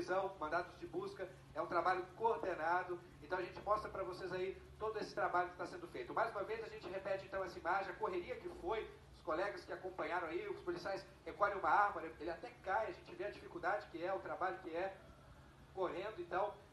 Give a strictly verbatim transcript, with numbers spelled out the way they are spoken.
prisão, mandados de busca, é um trabalho coordenado. Então a gente mostra para vocês aí todo esse trabalho que está sendo feito. Mais uma vez a gente repete então essa imagem, a correria que foi, os colegas que acompanharam aí, os policiais recolhem uma arma, ele até cai, a gente vê a dificuldade que é, o trabalho que é, correndo. Então